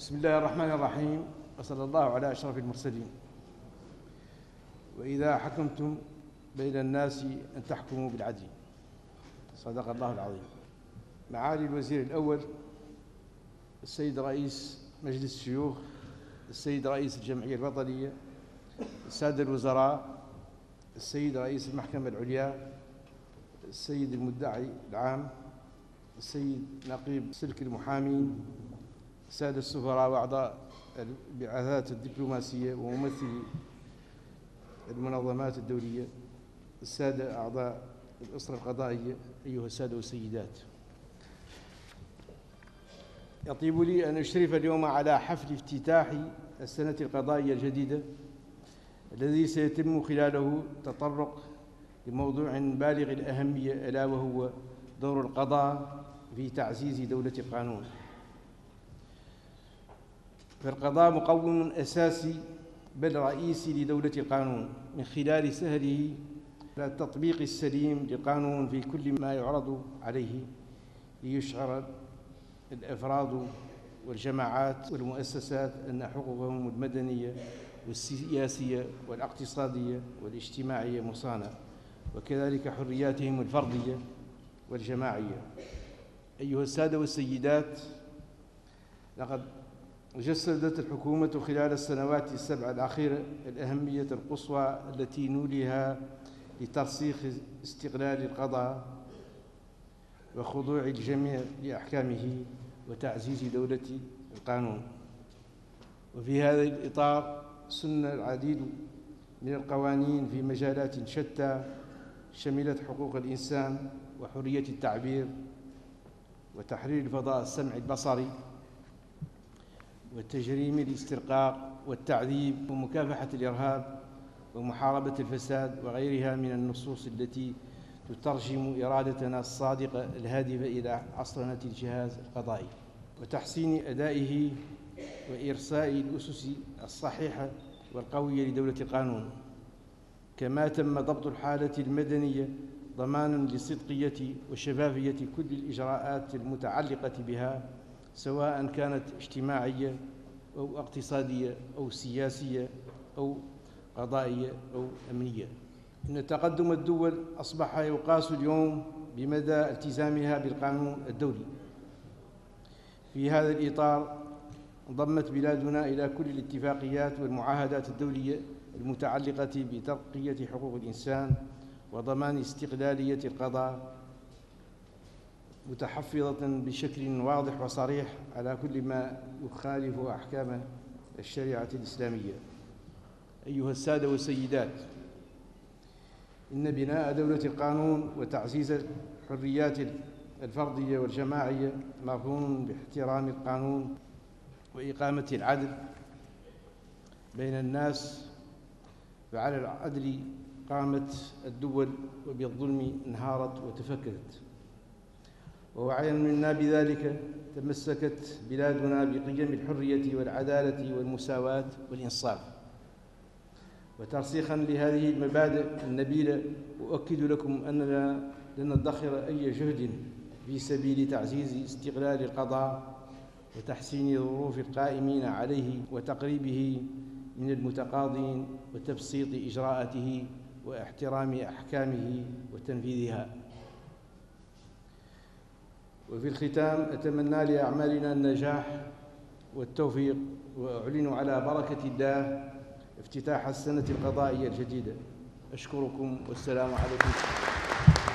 بسم الله الرحمن الرحيم، وصلى الله على أشرف المرسلين. وإذا حكمتم بين الناس أن تحكموا بالعدل. صدق الله العظيم. معالي الوزير الأول، السيد رئيس مجلس الشيوخ، السيد رئيس الجمعية الوطنية، السادة الوزراء، السيد رئيس المحكمة العليا، السيد المدعي العام، السيد نقيب سلك المحامين، السادة السفراء وأعضاء البعثات الدبلوماسية وممثلي المنظمات الدولية، السادة أعضاء الأسرة القضائية، أيها السادة والسيدات، يطيب لي أن أشرف اليوم على حفل افتتاح السنة القضائية الجديدة الذي سيتم خلاله تطرق لموضوع بالغ الأهمية، ألا وهو دور القضاء في تعزيز دولة القانون. فالقضاء مقوم أساسي بل رئيسي لدولة القانون من خلال سهله على التطبيق السليم للقانون في كل ما يعرض عليه، ليشعر الأفراد والجماعات والمؤسسات أن حقوقهم المدنية والسياسية والاقتصادية والاجتماعية مصانة، وكذلك حرياتهم الفردية والجماعية. أيها السادة والسيدات، لقد جسدت الحكومة خلال السنوات السبع الأخيرة الأهمية القصوى التي نوليها لترسيخ استقلال القضاء وخضوع الجميع لأحكامه وتعزيز دولة القانون. وفي هذا الإطار سن العديد من القوانين في مجالات شتى شملت حقوق الإنسان وحرية التعبير وتحرير الفضاء السمعي البصري وتجريم الاسترقاق والتعذيب ومكافحة الإرهاب ومحاربة الفساد وغيرها من النصوص التي تترجم إرادتنا الصادقة الهادفة إلى عصرنة الجهاز القضائي وتحسين أدائه وإرساء الأسس الصحيحة والقوية لدولة القانون. كما تم ضبط الحالة المدنية ضماناً لصدقية وشفافية كل الإجراءات المتعلقة بها، سواء كانت اجتماعية أو اقتصادية أو سياسية أو قضائية أو أمنية. إن تقدم الدول أصبح يقاس اليوم بمدى التزامها بالقانون الدولي. في هذا الإطار انضمت بلادنا إلى كل الاتفاقيات والمعاهدات الدولية المتعلقة بترقية حقوق الإنسان وضمان استقلالية القضاء، متحفظة بشكل واضح وصريح على كل ما يخالف أحكام الشريعة الإسلامية. أيها السادة والسيدات، إن بناء دولة القانون وتعزيز الحريات الفردية والجماعية مرهون باحترام القانون وإقامة العدل بين الناس، فعلى العدل قامت الدول وبالظلم انهارت وتفككت. ووعيا منا بذلك تمسكت بلادنا بقيم الحرية والعدالة والمساواة والإنصاف. وترسيخاً لهذه المبادئ النبيلة، أؤكد لكم أننا لن ندخر أي جهد في سبيل تعزيز استقلال القضاء وتحسين ظروف القائمين عليه وتقريبه من المتقاضين وتبسيط إجراءاته واحترام أحكامه وتنفيذها. وفي الختام أتمنى لأعمالنا النجاح والتوفيق، وأعلن على بركة الله افتتاح السنة القضائية الجديدة. أشكركم والسلام عليكم.